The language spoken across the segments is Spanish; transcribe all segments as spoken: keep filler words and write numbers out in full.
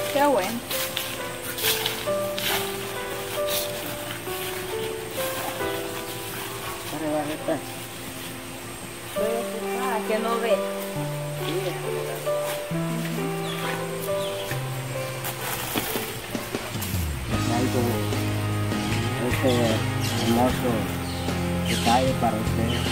Qué bueno. Para barreta. Ah, que no ve. Traigo este hermoso detalle para ustedes.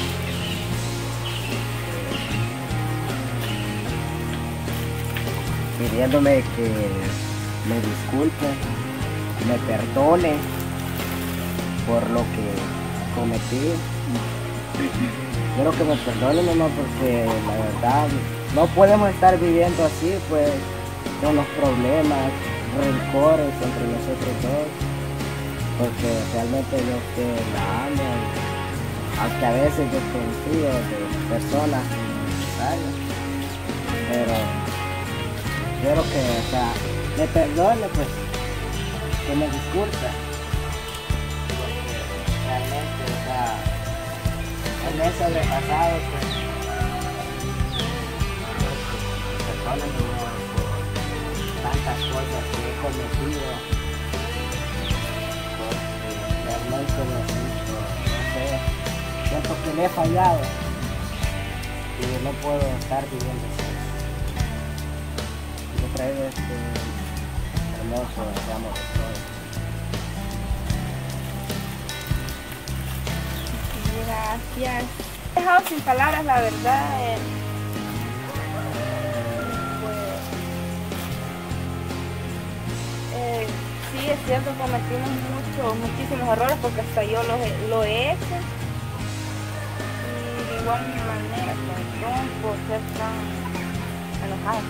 Pidiéndome que me disculpe, me perdone por lo que cometí. Quiero que me perdone, mamá, porque la verdad no podemos estar viviendo así, pues, con los problemas, rencores entre nosotros dos, porque realmente yo que la amo, aunque a veces yo confío de personas innecesarias, pero quiero que, o sea, me perdone, pues, que me disculpe, porque realmente, o sea, en ese sobrepasado, pues, perdónenme por tantas cosas que he cometido, porque realmente me siento, no sé, siento que le he fallado y no puedo estar viviendo así. Yo traigo este hermoso ramo de flores. Gracias. He dejado sin palabras, la verdad. Eh, pues, eh, sí, es cierto, cometimos muchos, muchísimos errores porque hasta yo lo, he- lo he hecho. Y de igual manera, perdón por ser tan enojada.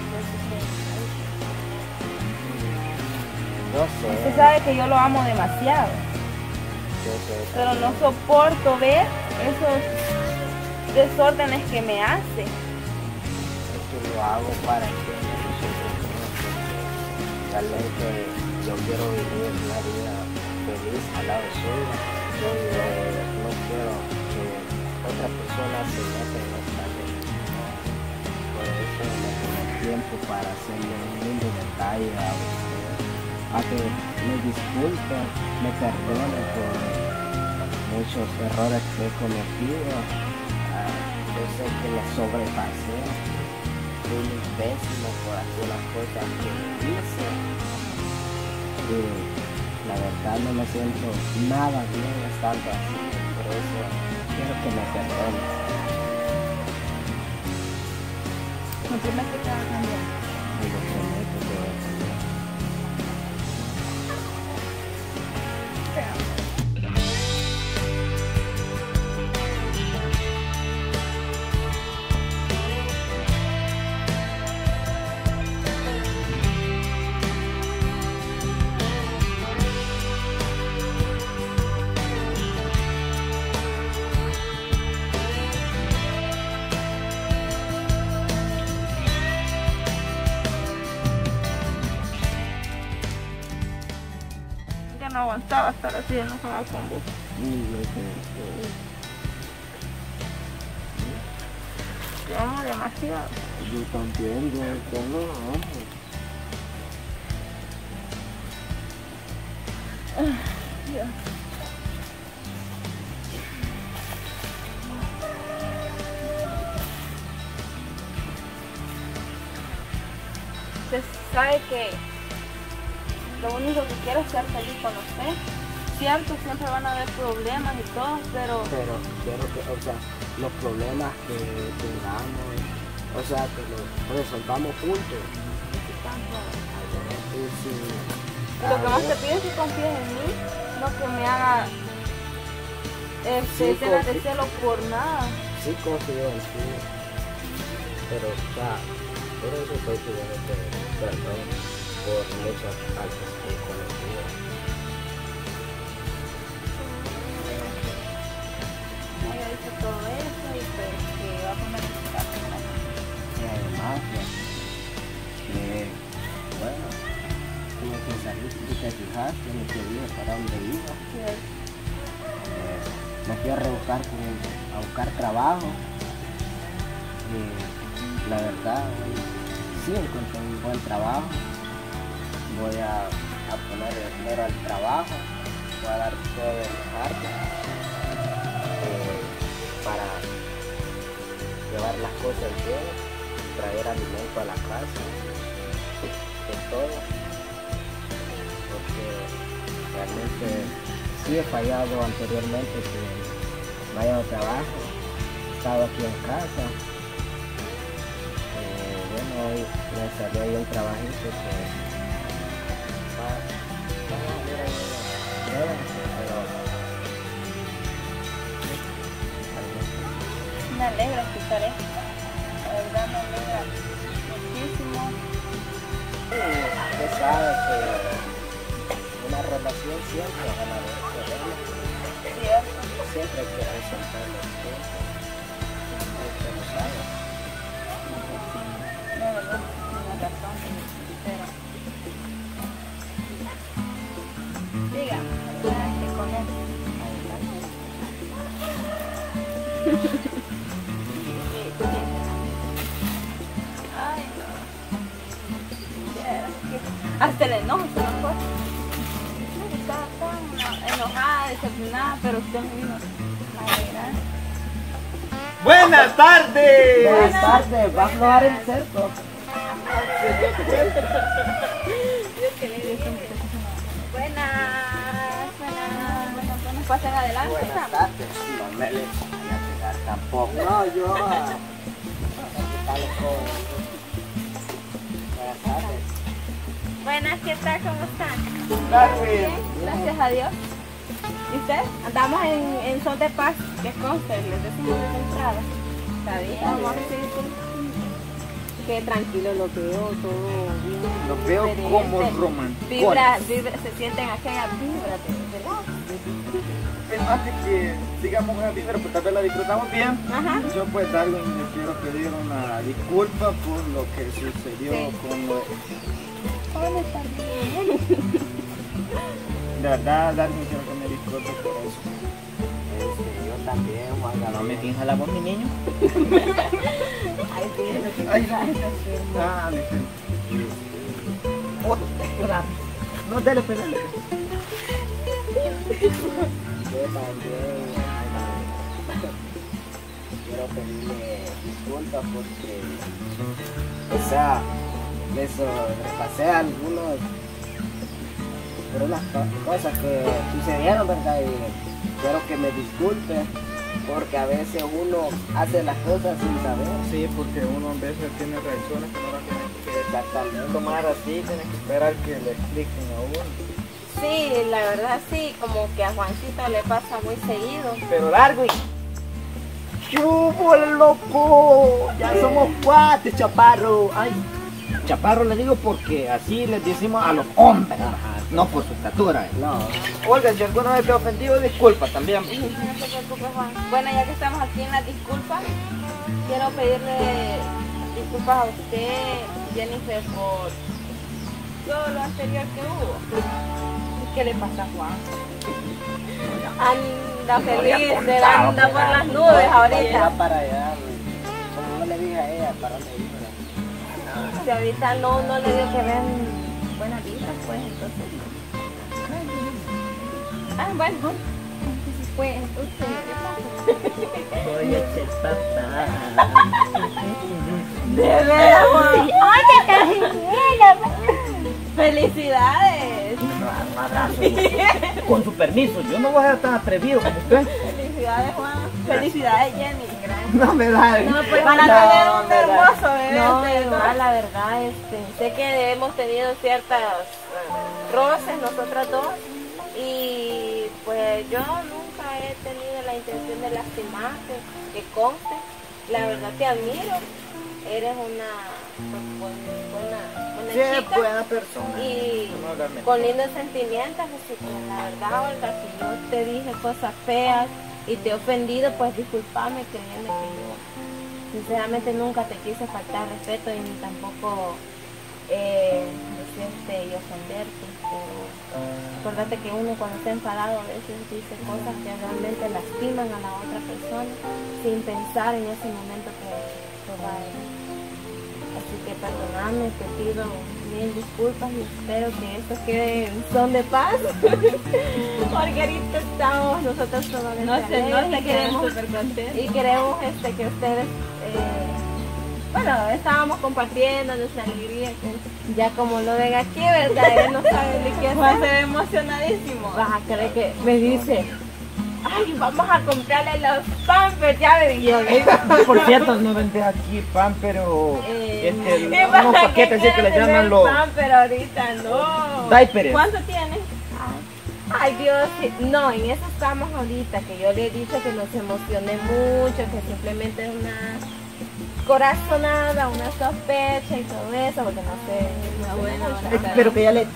Yo sé, Usted sabe que yo lo amo demasiado, yo sé, pero no soporto ver esos desórdenes que me hace. es que lo hago para que nosotros porque realmente yo quiero vivir una vida feliz al lado suyo. Yo eh, no quiero que otra persona se meta en nuestra vida. Por eso me tomo tiempo para hacerle un lindo detalle a usted, a que me disculpe, me perdone por muchos errores que he cometido. Ah, yo sé que me sobrepasé, fui muy pésimo por algunas cosas que hice y la verdad no me siento nada bien estando así, por eso quiero que me perdone. Me prometo que va a cambiar. Y lo prometo que voy a cambiar. Ya no aguantaba estar así de enojada con vos. Y lo que Te amo demasiado. yo también, yo yo lo amo. Ya. Usted sabe que lo único que quiero es ser feliz con usted. Cierto, siempre van a haber problemas y todo, pero Pero quiero que, o sea, los problemas que tengamos, o sea, que los resolvamos juntos. Y si, y lo que más te pido es que confíes en mí, no que me haga este, Sí, escenas de confí- celo por nada. sí confío en ti, pero, o sea, por eso estoy pidiéndote perdón por muchas faltas que he cometido. Me había dicho todo eso y pues que va a poner en su casa con la mano. Y además, pues, que, bueno, como que saliste y te fijaste en lo que dije, para dónde iba. Sí, Eh, me fui a rebuscar con, a buscar trabajo y la verdad sí encontré un buen trabajo voy a, a poner dinero al trabajo, voy a dar todo de mi parte eh, para llevar las cosas bien, traer alimento a la casa, de todo, porque realmente sí he fallado anteriormente que vaya al trabajo, he estado aquí en casa. Eh, bueno, hoy me salió ahí un trabajito que va, va a ver ahí, pero Me alegra escuchar esto. La verdad me alegra muchísimo. Usted sabe que una relación siempre van a haber problemas. Cierto. Siempre hay que resaltar los puntos. Usted lo sabe. La verdad, tienes razón, pero... Diga, adelante con él. Ay, no. Hasta el enojo se me fue. Estaba tan enojada, decepcionada, pero usted me vino a alegrar. ¡Buenas tardes! Buenas tardes, va a aflojar el cerco. Buenas, buenas, buenas, buenas. Pasen adelante. Buenas tardes. No me les voy a pegar tampoco. No, yo a quitarle todo. Buenas tardes. Buenas, ¿qué tal? ¿Cómo están? Tardes. Gracias a Dios. ¿Y usted? Andamos en, en son de paz. ¿Qué consta? Les decimos de entrada. Está bien, vamos a seguir con... Qué tranquilo lo veo, todo bien. Lo veo diferente. como romántico. Vibra, vibra, se sienten aquellas vibras de verdad. Es más de que digamos una vibra, pues tal vez la disfrutamos bien. Ajá. Yo pues Darwin le quiero pedir una disculpa por lo que sucedió Sí. con lo... Hola, está bien. De verdad, Darwin, quiero que me disculpe por eso. Este, yo también, Juan No me Gabriel. finja la voz, mi niño. Ay, sí, lo que Ay. pasa es que- Ah, mi niño. Oh, espera. No, dale, pues, dale. Yo también quiero pedirle disculpas porque, o sea, eso, repasé algunos, por unas co- cosas que sucedieron, ¿verdad? Y quiero que me disculpe porque a veces uno hace las cosas sin saber. Sí, porque uno a veces tiene reacciones que no las tiene que Exactamente. tomar así, tiene que esperar que le expliquen a uno. Sí, la verdad sí, como que a Juancito le pasa muy seguido. Pero Darwin, ¡chupo loco! Ya somos cuates, chaparro. Ay, chaparro le digo porque así les decimos a los hombres, no por su estatura. No, Olga, si alguna vez te he ofendido, disculpa también. No se preocupe, Juan. Bueno, ya que estamos aquí en las disculpas, quiero pedirle disculpas a usted, Jennifer, por todo lo anterior que hubo. ¿Qué le pasa a Juan? Anda feliz, se anda por las nubes va ahorita. para allá, como no le dije a ella, para dónde iba. Si ahorita no, no le dio que vean buenas vistas, pues entonces. Ah, bueno. Pues entonces, Soy el papá. de verdad, Juan. Oye, felicidades. Un abrazo. Con su permiso, yo no voy a ser tan atrevido como usted. Felicidades, Juan. Felicidades, Jenny. Gracias. No me da. No, pues van a tener un hermoso bebé. No, de verdad, la verdad, este, sé que hemos tenido ciertas eh, roces nosotras dos y pues yo nunca he tenido la intención de lastimarte, que conste. La verdad te admiro. Eres una, pues, buena, buena Sí, chica. buena persona. Y No, realmente. con lindos sentimientos, así que la verdad, Olga, si yo te dije cosas feas y te he ofendido, pues discúlpame, creyendo que yo sinceramente nunca te quise faltar respeto y ni tampoco eh, decirte y ofenderte, pero acordate que uno cuando está enfadado a veces dice cosas que realmente lastiman a la otra persona sin pensar en ese momento que, que va a ir. Así que perdóname, te pido mil disculpas y espero que esto quede en son de paz. Porque ahorita estamos nosotros todos No sé, no y te queremos queremos, súper contentos. y queremos este, que ustedes, eh, bueno, estábamos compartiendo nuestra alegría, que ya como lo ven aquí, ¿verdad? Él no sabe de qué Juan se hacer. ve emocionadísimo. Vas a creer que me dice, ay, vamos a comprarle los pampers, ya le digo. Por cierto, no vende aquí pan, pero Eh, este, ¿qué unos pasa? paquetes así que le quiere llaman tener los pamper ahorita, no. diapers. ¿Cuánto tienes? Ay Dios, sí. No, en eso estamos ahorita, que yo le he dicho que no se emocione mucho, que simplemente es una corazonada, una sospecha y todo eso, porque no sé. Ah, bueno, mucho. bueno. Pero que ya le...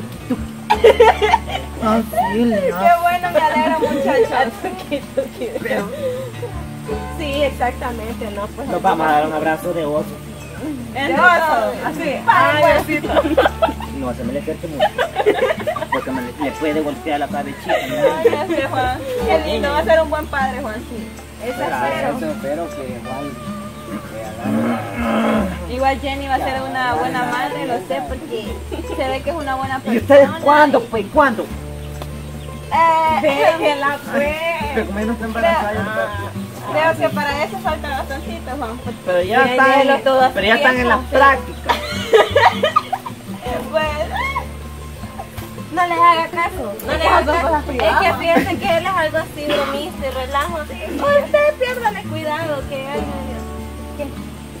Ah, sí, no. Qué bueno, me alegra muchachos. Pero Sí, exactamente, ¿no? Pues nos vamos a dar un abrazo de oso. En Ya rosa, sabes. así. Ay, Ay, besito. No, se me le acerque mucho. Porque me le, le puede golpear la cabecita. ¿no? Ay, ya sé, Juan. Qué lindo, va a ser un buen padre, Juan, sí. Eso Gracias, espero. espero que igual que agarre Igual Jenny va a ser una buena madre, lo sé, porque se ve que es una buena persona. ¿Y ustedes cuándo, pues? ¿Cuándo? Eh, déjela, pues. Pero como ella no está embarazada, ya Ah. Creo que para eso falta bastantito, Juan. pero ya Bien, están, hielo todo a su pero ya están en la tiempo, sí. práctica. Pues, no les haga caso, no les haga Son cosas caso. Es privadas. que piensen que él es algo así bromista y relajo. Usted piérdale cuidado, que ay, Dios. ¿Qué?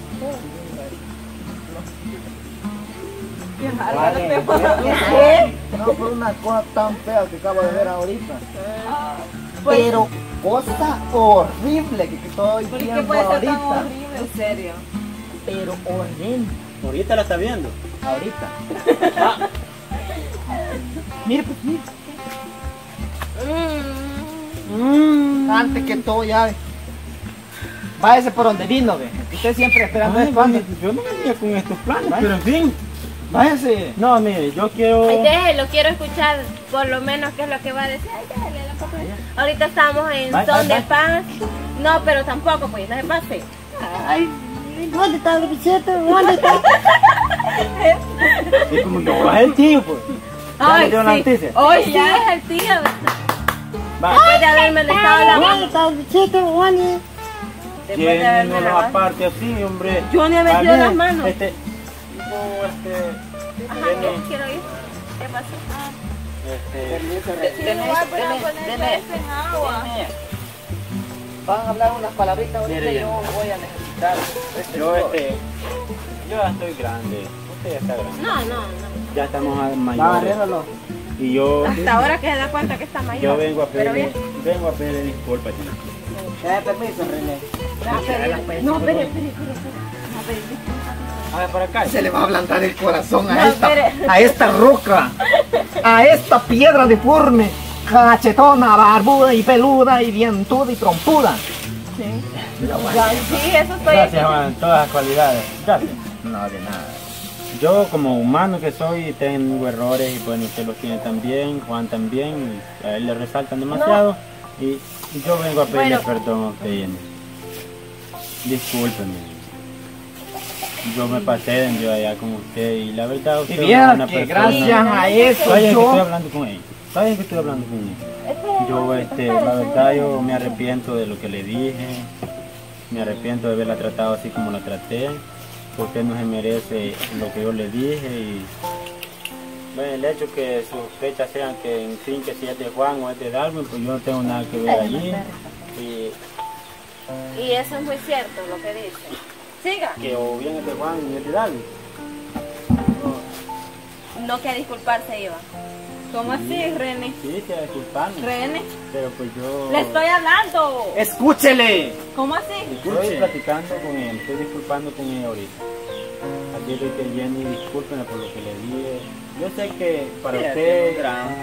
¿Qué? No, fue una cosa tan fea que acabo de ver ahorita. Pues, Pero cosa horrible que estoy ¿Por qué viendo puede ser tan ahorita. horrible? En serio. Pero horrible. Ahorita la está viendo. Ahorita. Mire, pues, mire. mm, Antes que todo ya. Váyase por donde vino, ve. Usted siempre esperando Ay, esto antes. vale, yo no venía con estos planes, pero en fin. Váyase. No, mire, yo quiero... ay, déjelo, quiero escuchar por lo menos qué es lo que va a decir. Ay, déjele, la papa. Ahorita estamos en Bye, son bye, de bye. paz. No, pero tampoco, pues, no se pase. Ay, ¿dónde está el billete? ¿Dónde está? Y como que es el tío, pues. Ya le dio la noticia. Hoy sí es el tío. Va. Después de haberme estado lavando. ¿Dónde está el billete? ¿Dónde? Después de ¿Quién haberme no lo lavado. aparte así, hombre? Yo ni he metido A ver, las manos. Este... No, este... Ajá, Jenny, quiero ir. ¿Qué pasó? este... Sí, no va a poner ponerle eso en agua. Van a hablar unas palabritas ahorita Mire, y yo voy a necesitar. este Yo, sobre. este... Yo ya estoy grande. Usted ya está grande. No, no, no. Ya estamos a- Va, mayores. arréglalo. Y yo... Hasta ahora que se da cuenta que está mayor. Yo vengo a Pero pedir... bien. Vengo a pedir disculpas, Jenny. ¿Me da permiso, René? No, espere, no, espere, espere, espere. A ver, para acá. Se le va a ablandar el corazón a No, esta, espere. a esta roca, a esta piedra deforme, cachetona, barbuda y peluda y dientuda y trompuda. Ya, sí, eso estoy Gracias, aquí. Juan. Todas las cualidades. Gracias. No, de nada. Yo como humano que soy tengo errores y bueno, usted los tiene también, Juan también, y a él le resaltan demasiado y yo vengo a pedirle Bueno. perdón a usted, Jenny. Discúlpeme. Yo me pasé de envío allá con usted y la verdad usted Y es vieras una que persona. gracias a eso Vaya que estoy yo... hablando con él. Vaya que estoy hablando con él. Espere, Yo, no, este, espere, la verdad, espere. yo me arrepiento de lo que le dije. Me arrepiento de haberla tratado así como la traté. Usted no se merece lo que yo le dije. Y bueno, el hecho que sus fechas sean que, en fin, que si es de Juan o es de Darwin, pues yo no tengo nada que ver allí. Y Y eso es muy cierto lo que dice. Siga. que o bien es de Juan o es de Darwin. No que a disculparse iba. ¿Cómo así, René? Sí, se disculparme. René, Pero pues yo le estoy hablando. ¡Escúchele! ¿Cómo así? estoy platicando con él, estoy disculpando con él ahorita. Así es que Jenny, discúlpeme por lo que le dije. Yo sé que para usted...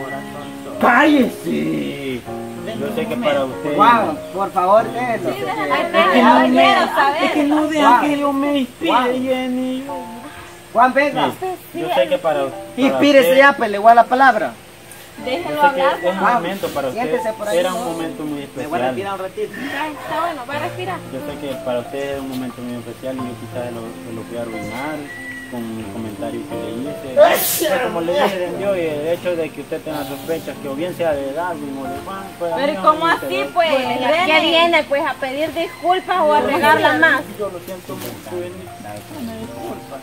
¡Cállese! Yo sé que para usted... Juan, por favor, déjelo. Sí, déjalo. Ay, Es déjalo, que no déjalo. quiero saber. Es que no deja Juan. que yo me inspire, Juan. Jenny. Juan, venga. Sí, yo sé que para, para Inspírese usted- ya, pues le voy a la palabra. Yo Déjelo sé hablar. que es un Juan, momento para usted, siéntese por ahí, era un ¿no? momento muy Me voy a especial. retirar un ratito. Ay, está bueno, va a respirar. Yo sé que para usted es un momento muy especial y yo quizás lo, se lo voy a arruinar. con el comentario que le hice. Pero como le dije yo, y el hecho de que usted tenga sospechas que o bien sea de Darwin o de Juan, pues a mí Pero no ¿cómo me así interesa. pues? ¿Qué René? viene? Pues a pedir disculpas o a regarla más. Yo lo siento mucho, Benny. Una disculpa.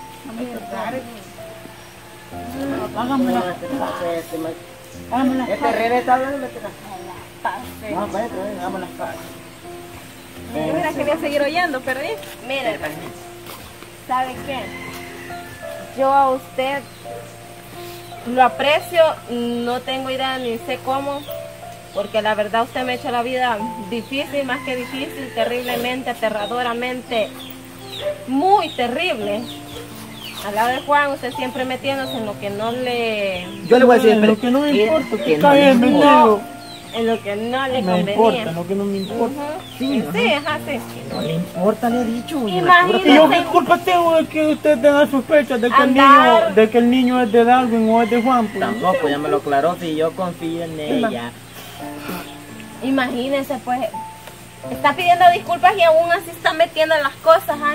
Hagámosla. Hagámosla. Este René está hablando. No, vaya, hagámosla. Yo hubiera querido seguir oyendo, pero ¿eh? Mire, ¿sabe qué? Yo a usted lo aprecio, no tengo idea ni sé cómo, porque la verdad usted me ha hecho la vida difícil, más que difícil, terriblemente, aterradoramente, muy terrible. Al lado de Juan, usted siempre metiéndose en lo que no le... Yo le voy a decir, Lo que no me que- importa, que está no bien, le me importa. niego. en lo que no le Me convenía. importa, lo que no me importa. Ujú. Sí, Sí, ajá, sí. No le importa, le he dicho. Imagínese. ¿Y yo qué culpa tengo de que usted tenga sospechas de que, el niño, Andar. de que el niño es de Darwin o es de Juan? Pues, Tampoco, ya me lo aclaró, si yo confío en ella. Imagínense, pues, está pidiendo disculpas y aún así está metiendo las cosas, ¿ay?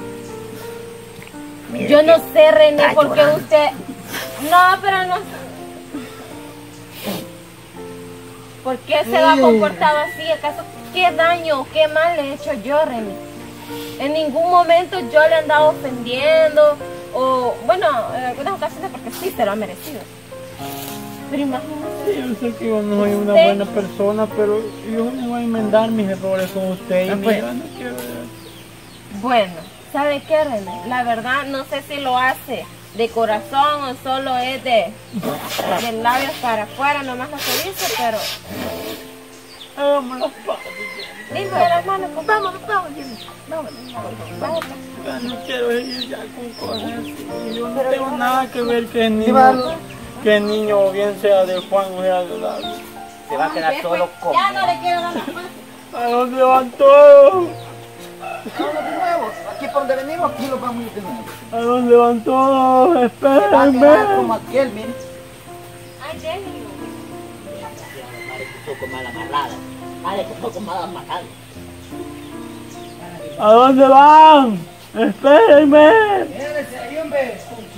Mire Yo que no sé, René, está por qué llorando. usted... No, pero no... ¿Por qué se ha comportado así? ¿Acaso qué daño o qué mal le he hecho yo, René? En ningún momento yo le he andado ofendiendo o, bueno, en algunas ocasiones porque sí se lo ha merecido. Pero imagínate. yo sé que yo no soy una Usted- buena persona, pero yo no voy a enmendar mis errores con usted. Y Ah, pues. mira, no quiero... Bueno, ¿sabe qué, René? La verdad no sé si lo hace de corazón o solo es de, de labios para afuera, nomás lo que dice, pero... Hagamos las paces. Límpiale las manos, pues, vámonos, vámonos, vámonos, vámonos. Ya no quiero ir ya con cosas así. Yo no tengo nada que ver que el niño, Llévalo. que el niño bien sea de Juan o sea de Darwin. Se va a quedar solo con Ya no le quiero dar las manos. ¿A dónde van todos? Vámonos de nuevo. Aquí por donde venimos, aquí los vamos a ir de nuevo. ¿A dónde van todos? Se va a quedar como Espérenme. aquel, mire. Ay, déjenlo. un poco mal amarrada. Ay, un poco mal amarrada. ¿A dónde van? Espérenme. Quédese ahí, hombre.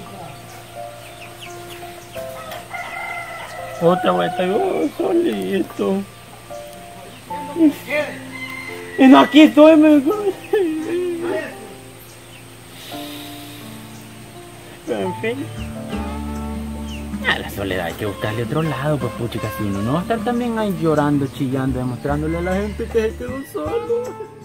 Otra vuelta, yo solito. Y no, aquí estoy, me... Pero en fin. A la soledad hay que buscarle otro lado, pues puchica, si uno no va a estar también ahí llorando, chillando, demostrándole a la gente que se quedó solo.